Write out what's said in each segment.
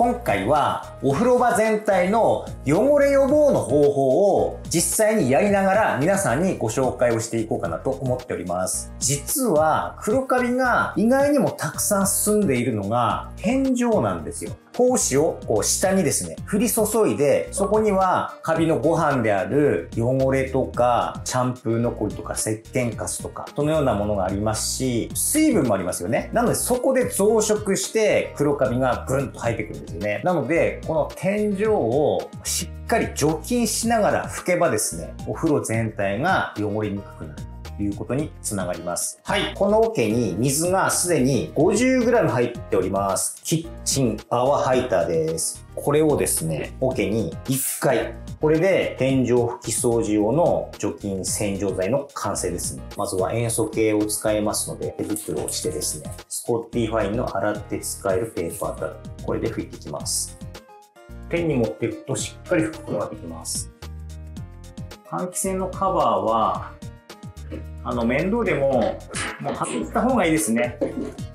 今回はお風呂場全体の汚れ予防の方法を実際にやりながら皆さんにご紹介をしていこうかなと思っております。実は黒カビが意外にもたくさん住んでいるのが天井なんですよ。胞子をこう下にですね、降り注いで、そこにはカビのご飯である汚れとか、シャンプー残りとか、石鹸カスとか、そのようなものがありますし、水分もありますよね。なのでそこで増殖して黒カビがぐんと生えてくるんですよね。なので、この天井をしっかり除菌しながら拭けばですね、お風呂全体が汚れにくくなる。ということにつながります。はい。この桶に水がすでに 50g 入っております。キッチン泡ハイターです。これをですね、桶に1回。これで天井拭き掃除用の除菌洗浄剤の完成ですね。まずは塩素系を使いますので、手袋をしてですね、スコッティファインの洗って使えるペーパータオル。これで拭いていきます。ペンに持っていくとしっかり拭くことができます。換気扇のカバーは、面倒でもう外した方がいいですね。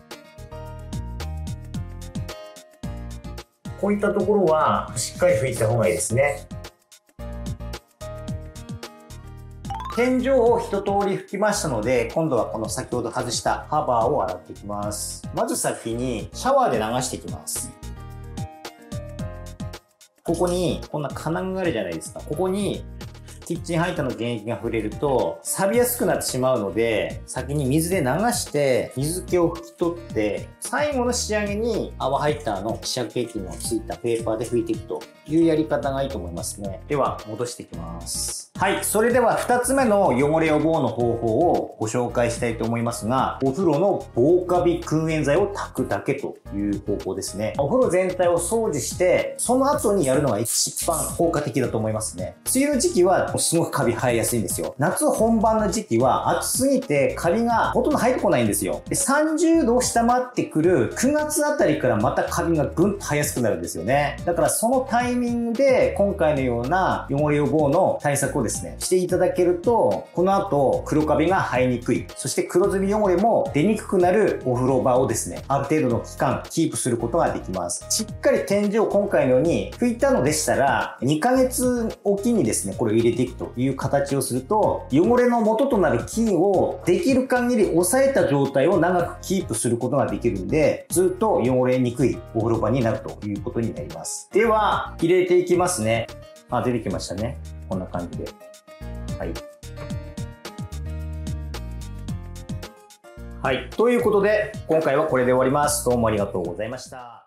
こういったところはしっかり拭いた方がいいですね。天井を一通り拭きましたので、今度はこの先ほど外したカバーを洗っていきます。まず先にシャワーで流していきます。ここにこんな金具があるじゃないですか。ここにキッチンハイターの原液が触れると錆びやすくなってしまうので、先に水で流して水気を拭き取って、最後の仕上げに泡ハイターの希釈液のついたペーパーで拭いていくというやり方がいいと思いますね。では戻していきます。はい、それでは2つ目の汚れ予防の方法をご紹介したいと思いますが、お風呂の防カビ燻煙剤を炊くだけという方法ですね。お風呂全体を掃除して、その後にやるのが一番効果的だと思いますね。梅雨の時期はすごくカビ生えやすいんですよ。夏本番の時期は暑すぎてカビがほとんど生えてこないんですよ。で、30度を下回ってくる9月あたりからまたカビがぐんと生えやすくなるんですよね。だからそのタイミングで今回のような汚れ予防の対策をですね、していただけると、この後黒カビが生えにくい、そして黒ずみ汚れも出にくくなるお風呂場をですね、ある程度の期間キープすることができます。しっかり天井を今回のように拭いたのでしたら、2ヶ月おきにですね、これを入れていくという形をすると、汚れの元となる菌をできる限り抑えた状態を長くキープすることができるんで、ずっと汚れにくいお風呂場になるということになります。では、入れていきますね。出てきましたね。こんな感じで。はい。はい。ということで、今回はこれで終わります。どうもありがとうございました。